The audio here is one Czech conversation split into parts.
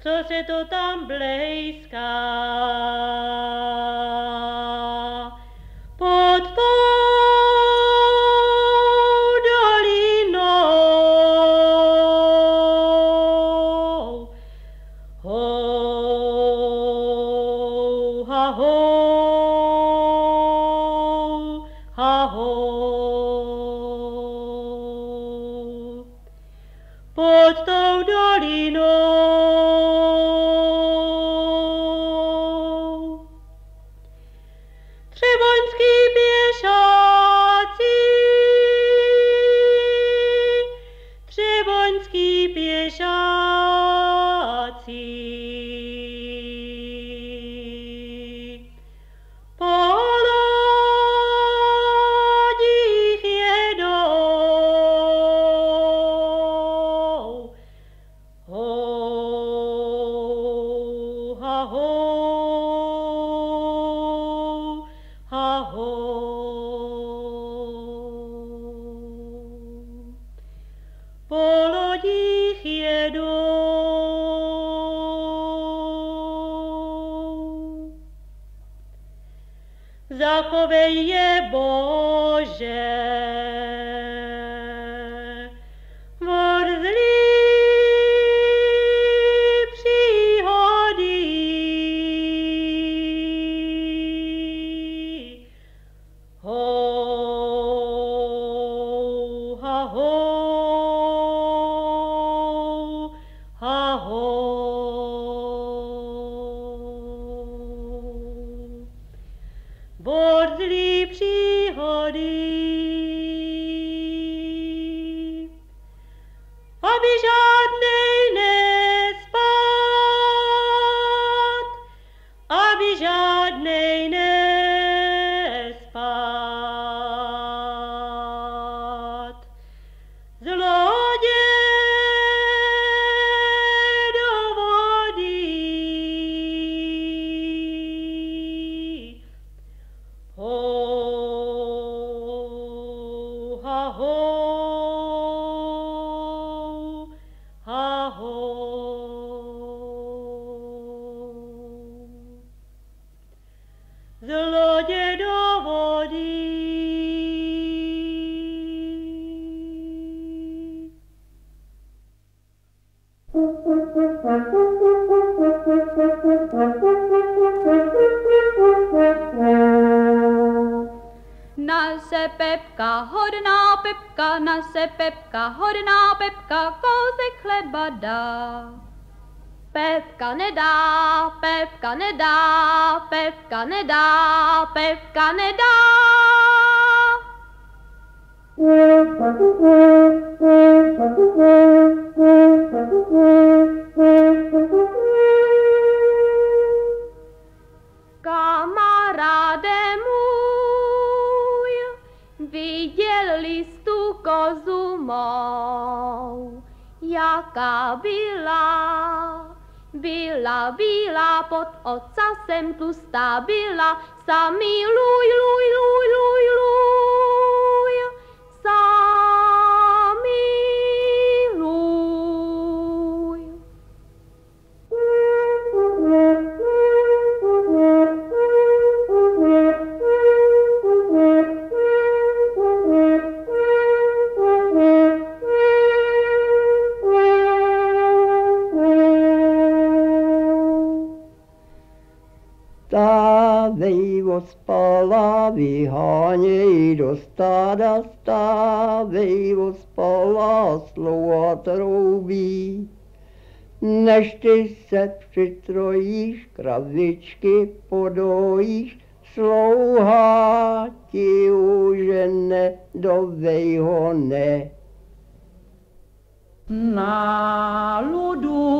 co se to tam blejská. Pod tou dolinou, hou, ha, hou, ha, hou. Pod tou dolinou třeboňský pěšáci, třeboňský pěšáci. Po lodích jedou, hou, ha, hou, ha, hou. Po lodích jedou. Zachovej je, Bože, od zlý příhody. Hou, ha, hou, ha, hou. Od zlý příhody, aby žádnej nespat, aby žádnej nespat. Z lodě do vody, hou, ha, hou, ha, hou. Z lodě do vody. Nase Pepka, hodná Pepka, nase Pepka, hodná Pepka, kousek chleba dá. Pepka nedá, Pepka nedá, Pepka nedá, Pepka nedá. Kamaráde můj, viděl-li tu kozu mou, jaká byla? Byla bílá, pod ocasem tlustá byla, samý luj, luj, luj, luj, luj, samý luj. Stávej, ospala, vyháněj do stáda, stávej, ospala, slova troubí. Než ty se přitrojíš, kravičky podojíš, slouhá ti užene do vejhone. Na ludu,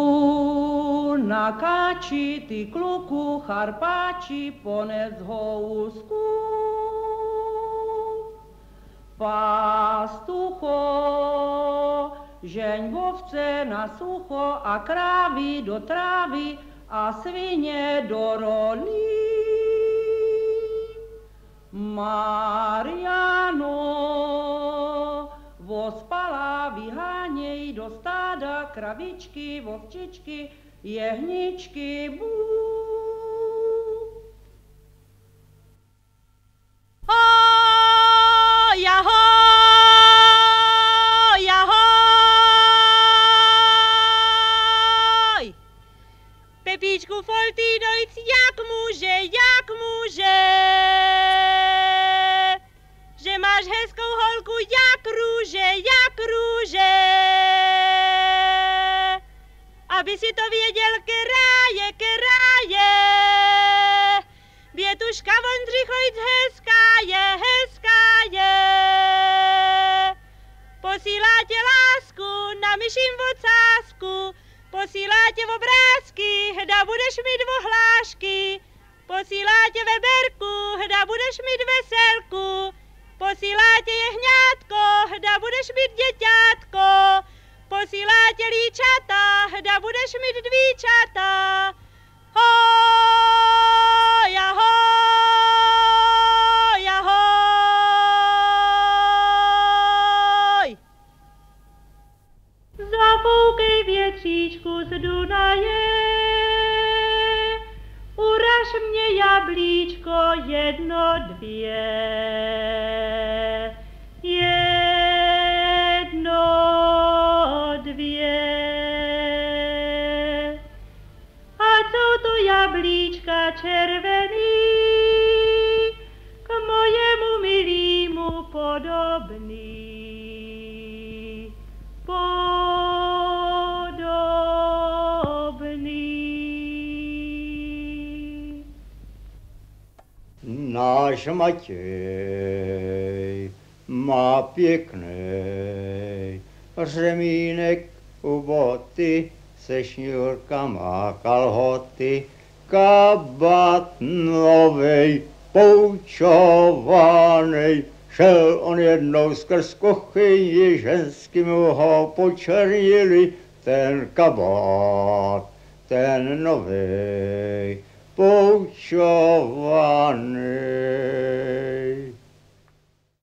na káči, ty kluku, charpáči, ponec housku. Pastucho, žeň ovce na sucho a krávy do trávy a svině do rolí. Mariano, vospala, vyháněj do stáda kravičky, ovčičky, jehničky bů. Ahoj, ahoj, ahoj. Pepíčku Foltýnojc, jak může, že máš hezkou holku jak růže. Aby si to věděl, keráje. Bětuška Vondřichojc hezká je. Posílá tě lásku na myším vocásku, posílá tě obrázky, hda budeš mít vohlášky. Posílá tě veberku, hda budeš mít veselku. Posílá tě jehňátko, hda budeš mít děťátko. Posílá tě líčata, hda budeš mít dvíčata. Hoj, ahoj, ahoj. Zafoukej větříčku z Dunaje, uraž mě jablíčko 1, 2. 1, 2. Ať jsou to jablíčka červený, k mojemu milýmu podobný. Náš Matěj má pěkný řemínek u boty, se šňůrkama kalhoty, kabát novej, poučovaný. Šel on jednou skrz kuchyni, ženským ho počernili, ten kabát, ten novej, poučovaný.